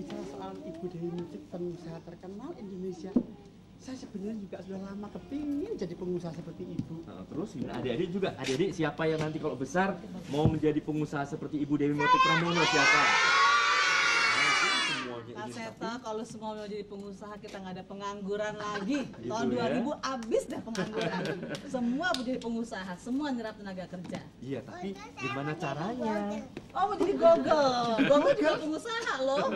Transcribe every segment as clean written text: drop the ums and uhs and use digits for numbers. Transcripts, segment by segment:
bicara soal Ibu Dewi Mutik, pengusaha terkenal Indonesia, saya sebenarnya juga sudah lama kepingin jadi pengusaha seperti Ibu. Nah, terus adik-adik juga, adik-adik siapa yang nanti kalau besar mau menjadi pengusaha seperti Ibu Dewi Mutik Pramono siapa? Pak Seto, kalau semua mau jadi pengusaha kita nggak ada pengangguran lagi. Gitu Tahun 2000 ya? habis dah pengangguran. Semua mau jadi pengusaha, semua nyerap tenaga kerja. Iya, tapi gimana caranya? Oh, mau jadi Google. Google juga pengusaha loh.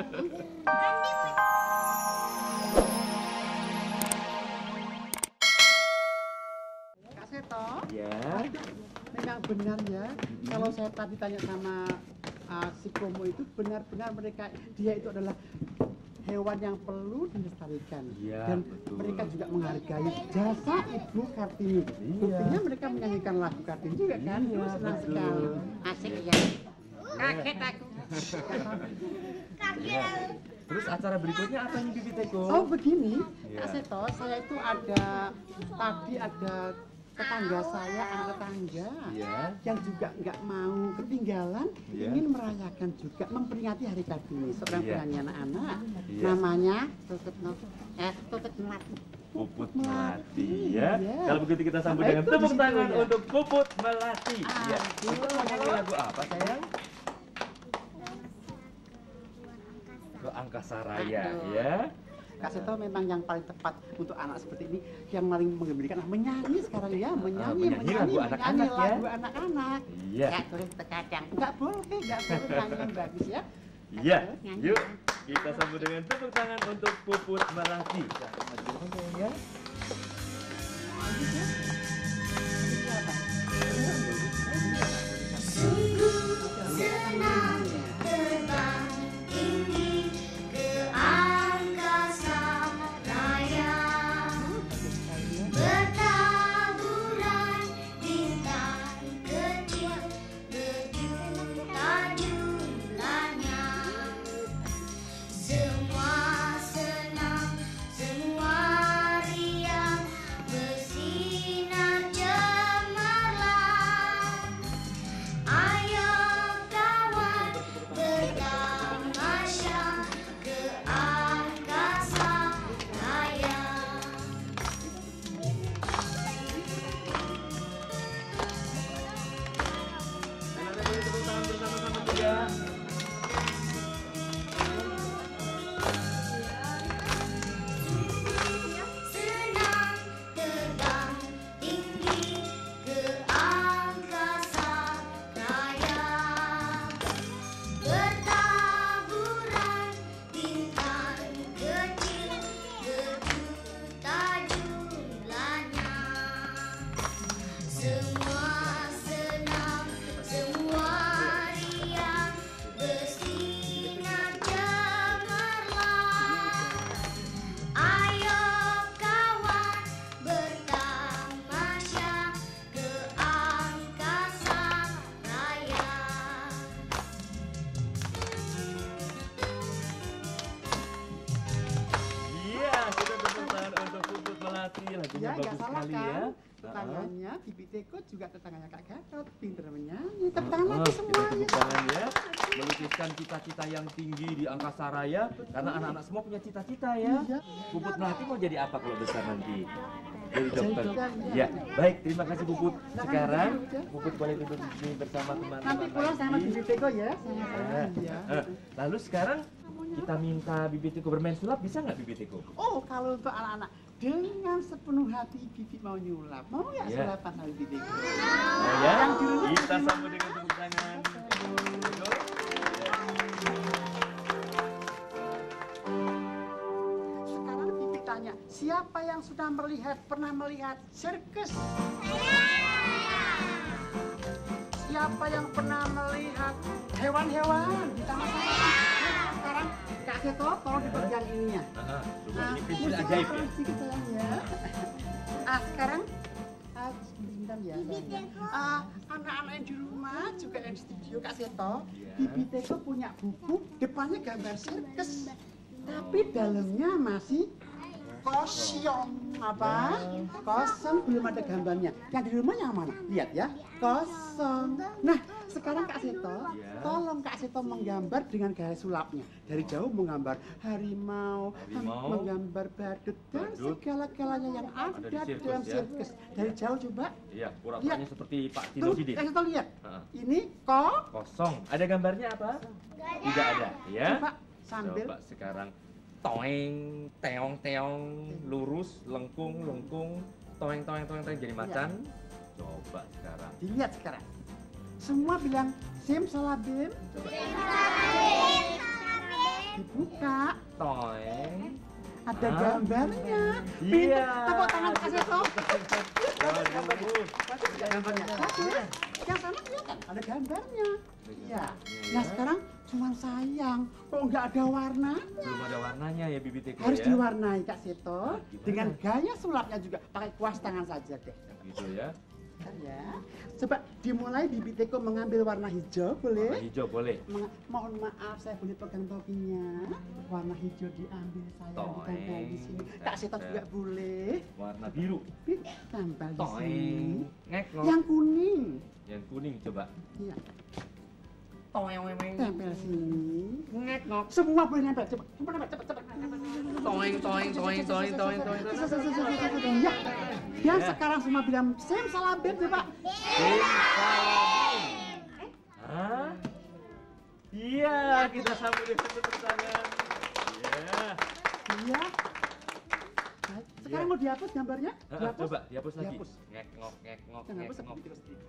Kak Seto, Ya. memang benar ya, kalau saya tadi tanya sama si Komo itu benar-benar dia itu adalah hewan yang perlu dilestarikan. Iya, Dan betul. mereka juga menghargai jasa Ibu Kartini. Buktinya mereka menyanyikan lagu Kartini juga kan. Iya, Senang betul. sekali. Asik ya. Kaget aku. Ya. Terus acara berikutnya apa nih Bibi Teko? Oh begini, Iya. Kak Seto, saya itu tadi ada tetangga saya, anak tetangga Iya. yang juga nggak mau ketinggalan, Iya. ingin merayakan juga, memperingati Hari Kartini. Seorang Iya. penyanyi anak-anak, Iya. namanya Tutut Melati. Puput Melati ya. Iya. Kalau begitu kita sambut Nah, dengan itu tepuk di situ, tangan ya. untuk Puput Melati. Ah, Ya. gitu. Itu mau nyanyi lagu apa sayang? Ke Angkasa Raya Aduh. ya. Kak Seto memang yang paling tepat untuk anak seperti ini, yang paling mengembirakan menyanyi sekarang ya, menyanyi menyanyi lagu anak-anak ya. lagu anak-anak. Iya. Ya, terus terkadang nggak boleh nyanyi yang bagus ya. Iya. Nyanyi. Yuk kita sambut dengan tepuk tangan untuk Puput Melati. Ya. Senang terbang tinggi ke angkasa raya, bertaburan bintang kecil berjuta jumlahnya. Semua senang, semua riang, bersinar cemerlang. Ayo kawan bertamasya ke angkasa raya. Ada tepuk tangan bersama-sama juga. Senang terbang tinggi ke angkasa raya, bertaburan bintang kecil berjuta jumlahnya. Semua senang, semua riang, bersinar cemerlang. Ayo kawan bertamasya ke angkasa raya. Iya, kita tepuk tangan untuk Puput Melati. Lagunya Ya, nggak bagus salah sekali kan? ya. Tetangganya Bibi Teko juga tetangganya Kak Gatot, pinter menyanyi. Tepuk tangan lagi Kita semuanya. tepuk tangan ya. Melukiskan cita-cita yang tinggi di angkasa raya. Karena anak-anak semua punya cita-cita ya. Iya. Puput Melati mau jadi apa kalau besar nanti? Jadi dokter. dokter, Ya, baik. Terima kasih Puput. Silakan Sekarang duduk, ya. Puput boleh duduk di sini bersama teman-teman. Nanti pulang sama lagi. Bibi Teko ya, sama Ya. saya ya. Lalu sekarang kita minta Bibi Teko bermain sulap, bisa nggak Bibi Teko? Oh, kalau untuk anak-anak dengan sepenuh hati Bibi mau nyulap, mau nggak Ya. sulapan sama Bibi Teko? Oh ya, Yang di rumah kita Bibi. sambut dengan tepuk tangan. Betul? Sekarang Bibi tanya, siapa yang sudah pernah melihat sirkus? Siapa yang pernah melihat hewan-hewan di taman safari? Sekarang Kak Seto, tolong di bagian ininya. Coba ini prinsip musik ajaib ya. sedikit sayang ya. Sekarang sebentar ya. sayang. Anak-anak yang di rumah juga yang di studio Kak Seto, Bibi Teko punya buku, depannya gambar sirkus, tapi dalamnya masih kosong. Apa? Kosong, belum ada gambarnya. Yang di rumah yang mana? Lihat ya, kosong. Nah, sekarang Kak Seto, tolong Kak Seto menggambar dengan gaya sulapnya. Dari jauh menggambar harimau, menggambar badut, dan segala-galanya yang ada di dalam sirkus, ya. sirkus. Dari jauh coba. Iya, pura-puranya seperti Pak Tino Tuh, Sidin. Kak Seto lihat. Heeh. Ini Kosong. Ada gambarnya apa? Tidak ada, ya. coba sambil Coba sekarang toeng, teong, teong, lurus, lengkung, lengkung, toeng, toeng, toeng, toeng jadi macan. Coba sekarang. dilihat sekarang. Semua bilang simsalabim. Dibuka. Toeng. Ada Hah? gambarnya. Iya. Tepuk tangan Kak Seto. Waduh. Gambarnya. Bagus. Yang sana kelihatan ada gambarnya. Iya. Iya. Nah sekarang cuma sayang kok nggak ada warna. Belum ada warnanya ya Bibi Teko Harus ya. diwarnai Kak Seto. Gimana? Dengan gaya sulapnya juga. Pakai kuas tangan saja deh. Gitu ya. Bentar ya. Coba dimulai Bibi Teko mengambil warna hijau boleh? Warna hijau boleh. Mohon maaf, saya boleh pegang topinya. Warna hijau diambil saya ditambah di sini. Kak Seto juga boleh. Warna biru. Tambah di sini. Toeng. Ngek ngok. Yang kuning. Yang kuning coba. Iya. Toeng weng. Tempel sini. Ngek ngok. Semua boleh nempel. Coba, coba nempel, cepat, cepat. Toeng toeng toeng toeng toeng toeng. Ya. Dan sekarang semua bilang simsalabim coba. Simsalabim. Hah? Iya, kita sambut dengan tepuk tangan. Iya. Iya. Baik, sekarang mau dihapus gambarnya? Dihapus? Coba dihapus lagi. Dihapus. Ngek ngok ngek ngok Jangan ngek hapus ngok. seperti itu.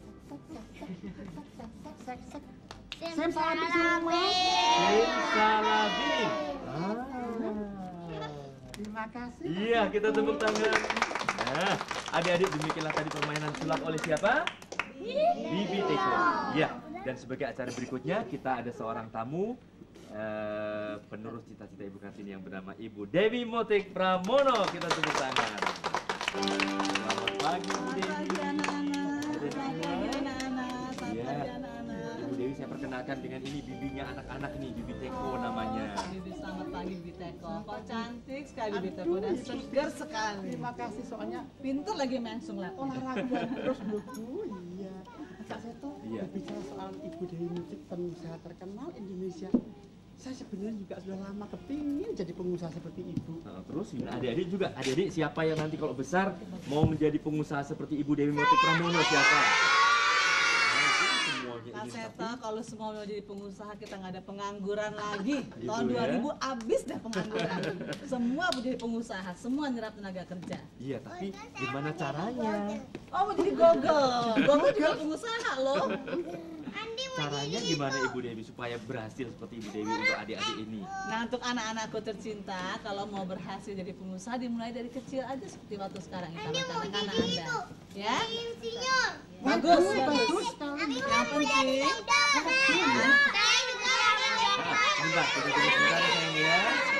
Simsalabim semua. Simsalabim. Terima kasih. Iya, kita tepuk tangan. Nah, adik-adik demikianlah tadi permainan sulap oleh siapa? Bibi Teko. Iya, dan sebagai acara berikutnya kita ada seorang tamu penerus cita-cita Ibu Kartini yang bernama Ibu Dewi Motik Pramono. Kita tepuk tangan. Selamat pagi Ibu Dewi. Pagi anak-anak. Selamat pagi anak-anak. Selamat Iya. pagi anak-anak. Ibu Dewi saya perkenalkan dengan ini bibinya anak-anak nih, Bibi Teko namanya. Bibi selamat pagi Bibi Teko. Kok cantik sekali Bibi Teko dan segar sekali. Terima kasih soalnya Pinter lagi main sunglat. olahraga terus Bu. Iya. Kak Seto, Iya. berbicara soal Ibu Dewi Motik pengusaha terkenal Indonesia. Saya sebenarnya juga sudah lama kepingin jadi pengusaha seperti Ibu. Nah, terus gimana adik-adik juga? Adik-adik siapa yang nanti kalau besar mau menjadi pengusaha seperti Ibu Dewi Motik Pramono siapa? Nah, itu semuanya Kak ingin Seto, tapi- kalau semua mau jadi pengusaha kita nggak ada pengangguran lagi. Gitu Tahun ya. 2000 habis deh pengangguran. Semua mau jadi pengusaha, semua nyerap tenaga kerja. Iya, tapi gimana caranya? Oh mau jadi Google, Google juga pengusaha loh. Caranya gimana Ibu Dewi supaya berhasil seperti Ibu Dewi untuk adik-adik ini? Nah untuk anak-anakku tercinta, kalau mau berhasil jadi pengusaha dimulai dari kecil aja seperti waktu sekarang ini sama anak-anak Anda. Ya? Bagus, bagus. Yang penting, Sebentar, kita tunggu sebentar ya sayang ya.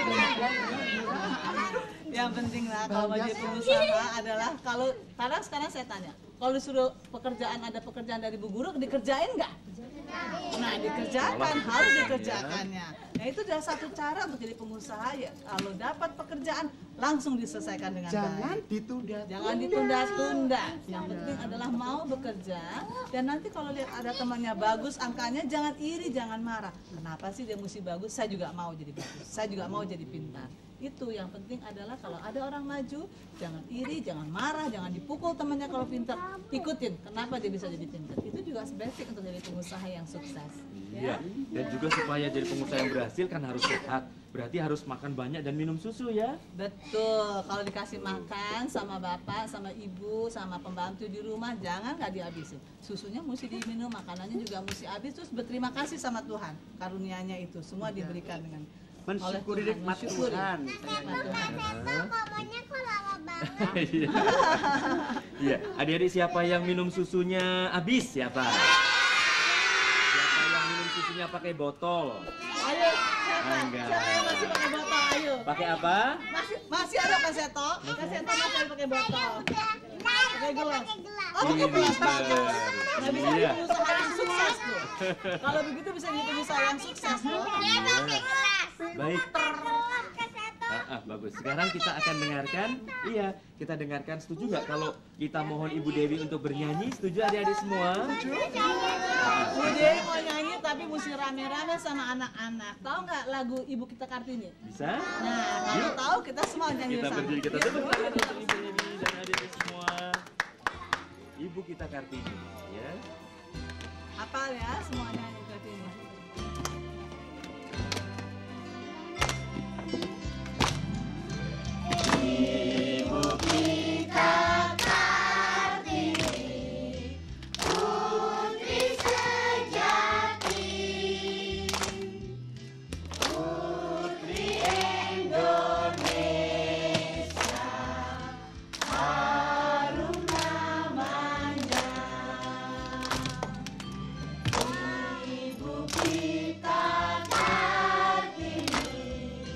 yang penting lah kalau mau jadi pengusaha adalah kalau kadang sekarang saya tanya, kalau disuruh pekerjaan ada pekerjaan dari Bu Guru dikerjain nggak? Nah dikerjakan, harus dikerjakannya. Nah itu adalah satu cara untuk jadi pengusaha ya. Kalau dapat pekerjaan langsung diselesaikan dengan Jangan baik. ditunda. Jangan ditunda-tunda. Yang penting adalah mau bekerja dan nanti kalau lihat ada temannya bagus angkanya jangan iri, jangan marah. Kenapa sih dia mesti bagus? Saya juga mau jadi bagus. Saya juga mau jadi pintar. Itu yang penting adalah kalau ada orang maju jangan iri, jangan marah, jangan dipukul temannya kalau pintar. Ikutin kenapa dia bisa jadi pintar. Itu juga basic untuk jadi pengusaha yang sukses. Iya, dan juga supaya jadi pengusaha yang berhasil kan harus sehat. Berarti harus makan banyak dan minum susu ya. Betul, kalau dikasih makan sama bapak, sama ibu, sama pembantu di rumah, jangan nggak dihabisin. Susunya mesti diminum, makanannya juga mesti habis, terus berterima kasih sama Tuhan. Karunianya itu, semua diberikan dengan Mensyukuri oleh nikmat mensyukuri Tuhan. nikmat Tuhan. Iya. Iya, adik-adik siapa yang minum susunya habis? Siapa? Siapa yang minum susunya pakai botol? Ayo, siapa? Enggak. Siapa yang masih pakai botol? Ayo. Pakai apa? Masih ada Pak Seto? Pak Seto masih ada pakai botol. Pakai gelas. Oh, pakai Pinter. gelas bagus. Nah, bisa jadi Iya. pengusaha yang sukses tuh. Kalau begitu bisa jadi pengusaha yang sukses loh. Baik. bagus. Sekarang kita akan dengarkan, kita dengarkan. Setuju nggak kalau kita mohon Ibu Dewi untuk bernyanyi? Setuju adik-adik semua? Bu Dewi mau nyanyi tapi mesti rame-rame sama anak-anak. Tahu nggak lagu Ibu Kita Kartini? Bisa? Nah, kalau tahu kita semua nyanyi Kita bersama. berdiri, kita tepuk tangan untuk Ibu Dewi dan adik-adik semua. Ibu Kita Kartini, ya. Hafal ya semuanya Ibu Kartini. Ibu kita Kartini, putri sejati, putri Indonesia, harum namanya. Ibu kita Kartini,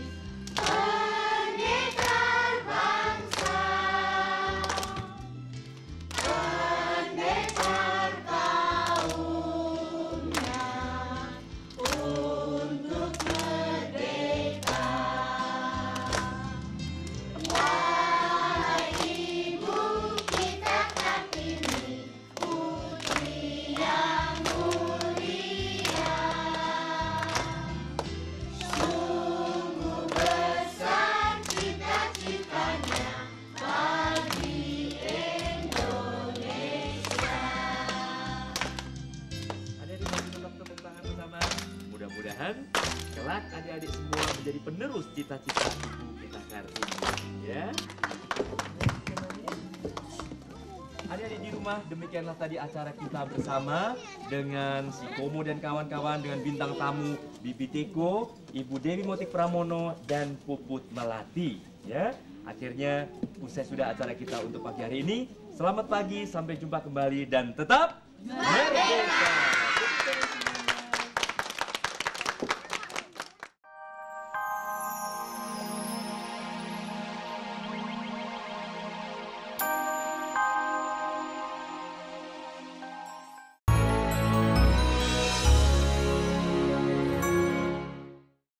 pendekar bangsa, pendekar kaumnya untuk merdeka. Wahai Ibu kita Kartini, putri yang mulia, sungguh besar cita-citanya bagi Indonesia. Adik-adik mari tetap tepuk tangan bersama. Mudah-mudahan kelak adik-adik semua menjadi penerus cita-cita Ibu Kita Kartini, ya. Adik-adik di rumah, demikianlah tadi acara kita bersama dengan si Komo dan kawan-kawan, dengan bintang tamu Bibi Teko, Ibu Dewi Motik Pramono, dan Puput Melati, ya. Akhirnya usai sudah acara kita untuk pagi hari ini. Selamat pagi, sampai jumpa kembali dan tetap